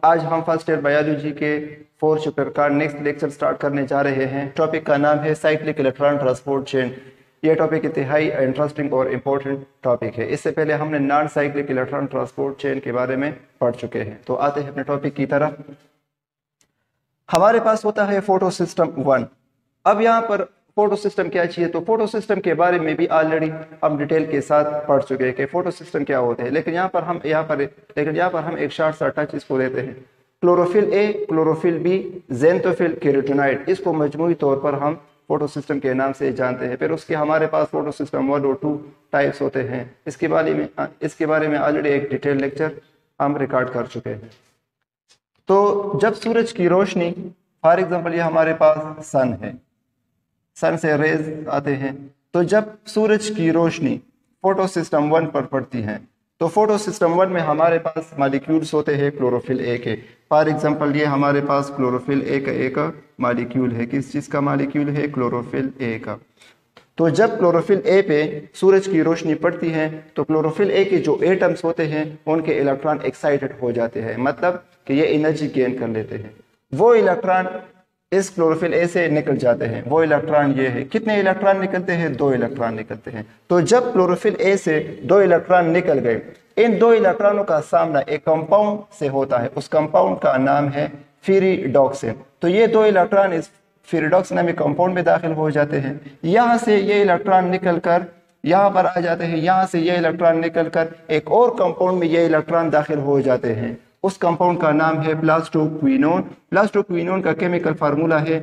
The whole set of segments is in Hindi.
आज हम फर्स्ट ईयर बायोलॉजी के 4 चैप्टर का नेक्स्ट लेक्चर स्टार्ट करने जा रहे हैं। टॉपिक का नाम है साइक्लिक इलेक्ट्रॉन ट्रांसपोर्ट चेन। ये टॉपिक इंतहाई इंटरेस्टिंग और इम्पोर्टेंट टॉपिक है। इससे पहले हमने non cyclic electron transport chain के बारे में पढ़ चुके हैं। तो आते हैं अपने टॉपिक की तरफ। हमारे पास होता है फोटो सिस्टम 1। अब यहाँ पर फोटो सिस्टम क्या चाहिए, तो फोटो सिस्टम के बारे में भी ऑलरेडी हम डिटेल के साथ पढ़ चुके हैं कि फोटो सिस्टम क्या होते हैं। लेकिन यहाँ पर हम एक शॉर्ट सा टच इसको लेते हैं। Chlorophyll A, chlorophyll B, xanthophyll, carotenoid, इसको मजमूई तौर पर हम फोटो सिस्टम के नाम से जानते हैं। फिर उसके हमारे पास फोटो सिस्टम 1 और 2 टाइप्स होते हैं। इसके बारे में ऑलरेडी एक डिटेल लेक्चर हम रिकॉर्ड कर चुके हैं। तो जब सूरज की रोशनी, फॉर एग्जांपल ये हमारे पास सन है, सन से रेज आते हैं, तो जब सूरज की रोशनी फोटो सिस्टम 1 पर पड़ती है तो फोटो सिस्टम 1 में हमारे पास मॉलिक्यूल्स होते हैं क्लोरोफिल ए के। फॉर एग्जांपल ये हमारे पास क्लोरोफिल ए का एक मॉलिक्यूल है। किस चीज़ का मॉलिक्यूल है? क्लोरोफिल ए का। तो जब क्लोरोफिल ए पे सूरज की रोशनी पड़ती है तो क्लोरोफिल ए के जो एटम्स होते हैं उनके इलेक्ट्रॉन एक्साइटेड हो जाते हैं, मतलब कि ये एनर्जी गेन कर लेते हैं। वो इलेक्ट्रॉन इस क्लोरोफिल ए से निकल जाते हैं। वो इलेक्ट्रॉन ये है। कितने इलेक्ट्रॉन निकलते हैं? 2 इलेक्ट्रॉन निकलते हैं। तो जब क्लोरोफिल ए से 2 इलेक्ट्रॉन निकल गए, इन 2 इलेक्ट्रॉनों का सामना एक कंपाउंड से होता है। उस कंपाउंड का नाम है फेरिडॉक्सिन। तो ये 2 इलेक्ट्रॉन इस फेरिडॉक्सिन नामक कंपाउंड में दाखिल हो जाते हैं। यहाँ से ये इलेक्ट्रॉन निकल कर यहाँ पर आ जाते हैं। यहाँ से ये इलेक्ट्रॉन निकल कर एक और कंपाउंड में ये इलेक्ट्रॉन दाखिल हो जाते हैं। उस कंपाउंड का नाम है प्लास्टोक्विनोन। प्लास्टोक्विनोन का केमिकल फार्मूला है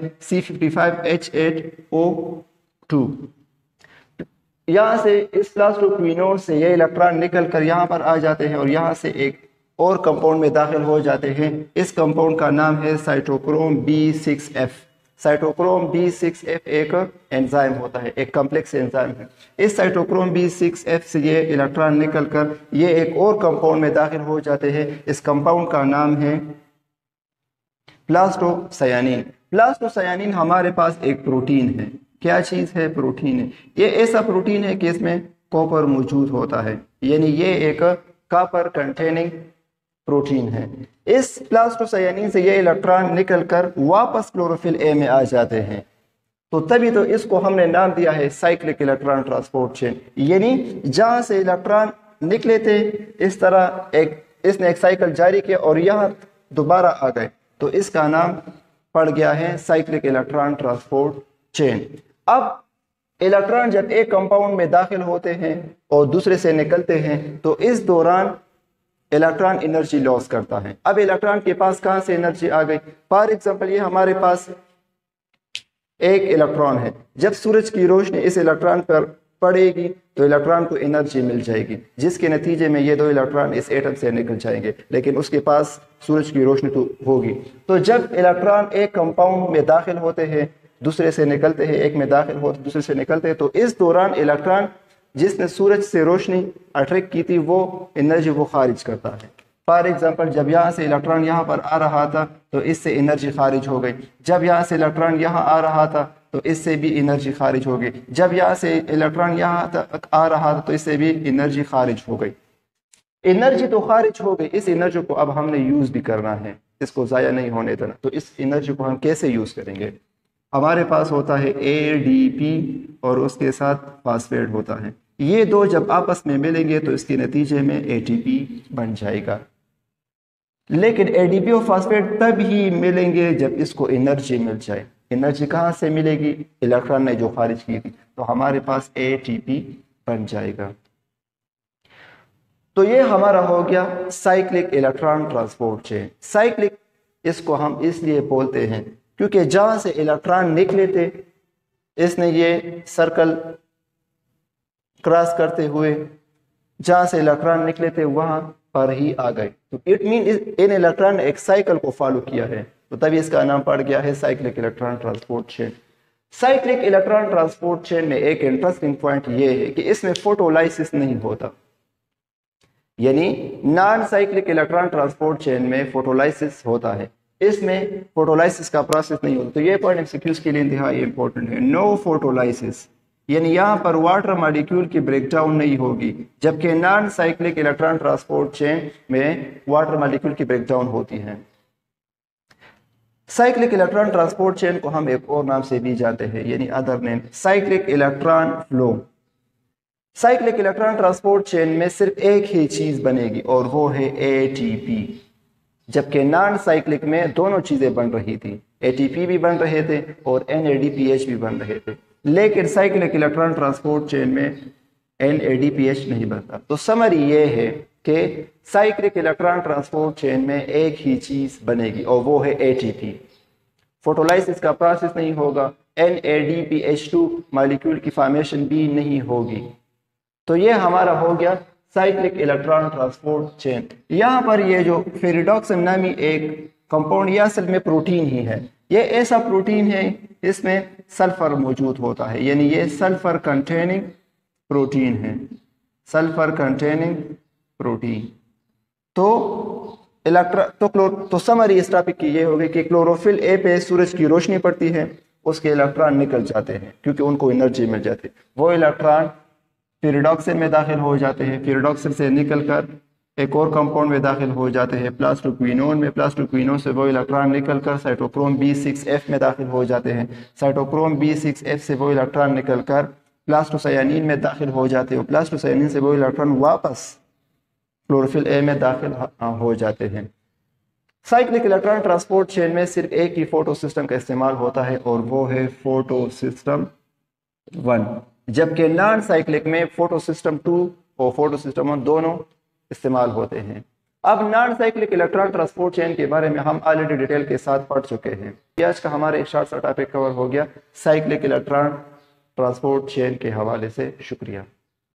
C55H8O2। यहाँ से इस प्लास्टोक्विनोन से ये इलेक्ट्रॉन निकल कर यहाँ पर आ जाते हैं और यहाँ से एक और कंपाउंड में दाखिल हो जाते हैं। इस कंपाउंड का नाम है साइटोक्रोम B6F। साइटोक्रोम B6F एक एंजाइम होता है, एक कॉम्प्लेक्स एंजाइम है। इस साइटोक्रोम B6F से ये इलेक्ट्रॉन निकलकर ये एक और कंपाउंड में दाखिल हो जाते हैं। इस कंपाउंड का नाम है प्लास्टोसायानिन। प्लास्टोसायानिन हमारे पास एक प्रोटीन है। क्या चीज़ है? प्रोटीन है। ये ऐसा प्रोटीन है कि इसमें कॉपर मौजूद होता है, यानी ये एक कॉपर कंटेनिंग प्रोटीन है। इस प्लास्टोसायानिन से ये इलेक्ट्रॉन निकलकर वापस क्लोरोफिल ए में आ जाते हैं। तो तभी तो इसको हमने नाम दिया है साइक्लिक इलेक्ट्रॉन ट्रांसपोर्ट चेन। यानी जहां से इलेक्ट्रॉन निकले थे इस तरह इसने एक साइकिल जारी किया और यहाँ दोबारा आ गए, तो इसका नाम पड़ गया है साइक्लिक इलेक्ट्रॉन ट्रांसपोर्ट चेन। अब इलेक्ट्रॉन जब एक कंपाउंड में दाखिल होते हैं और दूसरे से निकलते हैं तो इस दौरान इलेक्ट्रॉन एनर्जी लॉस करता है। अब इलेक्ट्रॉन के पास कहां से एनर्जी आ गई? फॉर एग्जांपल ये हमारे पास एक इलेक्ट्रॉन है। जब सूरज की रोशनी इस इलेक्ट्रॉन पर पड़ेगी तो इलेक्ट्रॉन को एनर्जी मिल जाएगी, जिसके नतीजे में ये 2 इलेक्ट्रॉन इस एटम से निकल जाएंगे, लेकिन उसके पास सूरज की रोशनी तो होगी। तो जब इलेक्ट्रॉन एक कंपाउंड में दाखिल होते हैं, दूसरे से निकलते हैं, एक में दाखिल होते दूसरे से निकलते हैं, तो इस दौरान इलेक्ट्रॉन जिसने सूरज से रोशनी अट्रैक्ट की थी वो एनर्जी वो खारिज करता है। फॉर एग्जांपल जब यहाँ से इलेक्ट्रॉन यहाँ पर आ रहा था तो इससे एनर्जी खारिज हो गई। जब यहाँ से इलेक्ट्रॉन यहाँ आ रहा था तो इससे भी एनर्जी खारिज हो गई। जब यहाँ से इलेक्ट्रॉन यहाँ तक आ रहा था तो इससे भी एनर्जी खारिज हो गई। एनर्जी तो खारिज हो गई, इस एनर्जी को अब हमने यूज भी करना है, इसको ज़ाया नहीं होने देना। तो इस एनर्जी को हम कैसे यूज करेंगे? हमारे पास होता है ADP और उसके साथ फास्फेट होता है। ये 2 जब आपस में मिलेंगे तो इसके नतीजे में ATP बन जाएगा। लेकिन ADP और फास्फेट तब ही मिलेंगे जब इसको एनर्जी मिल जाए। एनर्जी कहाँ से मिलेगी? इलेक्ट्रॉन ने जो खारिज की थी, तो हमारे पास ATP बन जाएगा। तो ये हमारा हो गया cyclic electron transport chain. Cyclic इसको हम इसलिए बोलते हैं क्योंकि जहां से इलेक्ट्रॉन निकले थे इसने ये सर्कल क्रॉस करते हुए जहां से इलेक्ट्रॉन निकले थे वहां पर ही आ गए। तो इट मीन इन इलेक्ट्रॉन ने एक साइकिल को फॉलो किया है, तो तभी इसका नाम पड़ गया है cyclic electron transport chain. Cyclic electron transport chain में एक इंटरेस्टिंग पॉइंट ये है कि इसमें फोटोलाइसिस नहीं होता। यानी non cyclic electron transport chain में फोटोलाइसिस होता है, इसमें फोटोलाइसिस का प्रोसेस नहीं होता। तो ये पॉइंट एमसीक्यूज के लिए इंतहाई इंपॉर्टेंट है। नो फोटोलाइसिस, यानी यहाँ पर वाटर मॉलिक्यूल की ब्रेकडाउन नहीं होगी, जबकि non cyclic electron transport chain में वाटर मॉलिक्यूल की ब्रेकडाउन होती है। साइक्लिक इलेक्ट्रॉन ट्रांसपोर्ट चेन को हम एक और नाम से भी जानते हैं, यानी other name cyclic electron flow. Cyclic electron transport chain में सिर्फ एक ही चीज बनेगी और वो है एटीपी, जबकि नॉन साइक्लिक में दोनों चीजें बन रही थी, एटीपी भी बन रहे थे और एनएडीपीएच भी बन रहे थे, लेकिन साइक्लिक इलेक्ट्रॉन ट्रांसपोर्ट चेन में एनएडीपीएच नहीं बनता। तो समरी ये है कि साइक्लिक इलेक्ट्रॉन ट्रांसपोर्ट चेन में एक ही चीज बनेगी और वो है एटीपी। फोटोलाइसिस का प्रोसेस नहीं होगा, NADPH2 मॉलिक्यूल की फॉर्मेशन भी नहीं होगी। तो ये हमारा हो गया साइक्लिक इलेक्ट्रॉन ट्रांसपोर्ट चेन। यहाँ पर ये जो फेरिडॉक्सिन नामी एक कंपाउंड, ये असल में प्रोटीन ही है। ये ऐसा प्रोटीन है इसमें सल्फर मौजूद होता है, यानी ये सल्फर कंटेनिंग प्रोटीन है, सल्फर कंटेनिंग प्रोटीन। तो समरी इस टॉपिक की ये होगी कि क्लोरोफिल ए पे सूरज की रोशनी पड़ती है, उसके इलेक्ट्रॉन निकल जाते हैं क्योंकि उनको एनर्जी मिल जाती है। वो इलेक्ट्रॉन पेरिडॉक्सिन में दाखिल हो जाते हैं, पेरिडॉक्सिन से निकलकर एक और कंपाउंड में दाखिल हो जाते हैं प्लास्टोक्विनोन में, प्लास्टोक्विनोन से वो इलेक्ट्रॉन निकलकर साइटोक्रोम B6F में दाखिल हो जाते हैं, साइटोक्रोम B6F से वो इलेक्ट्रॉन निकलकर प्लास्टोसायानिन में दाखिल हो जाते हैं, प्लास्टोसायानिन से वो इलेक्ट्रॉन वापस क्लोरोफिल ए में दाखिल हो जाते हैं। साइक्लिक इलेक्ट्रॉन ट्रांसपोर्ट चेन में सिर्फ एक ही फोटो सिस्टम का इस्तेमाल होता है और वो है फोटो सिस्टम 1, जबकि नॉन साइक्लिक में फोटो सिस्टम 2 और फोटो सिस्टम 1 दोनों इस्तेमाल होते हैं। अब non cyclic electron transport chain के बारे में हम ऑलरेडी डिटेल के साथ पढ़ चुके हैं। आज का हमारा एक शॉर्ट सा टॉपिक कवर हो गया साइक्लिक इलेक्ट्रॉन ट्रांसपोर्ट चेन के हवाले से। शुक्रिया।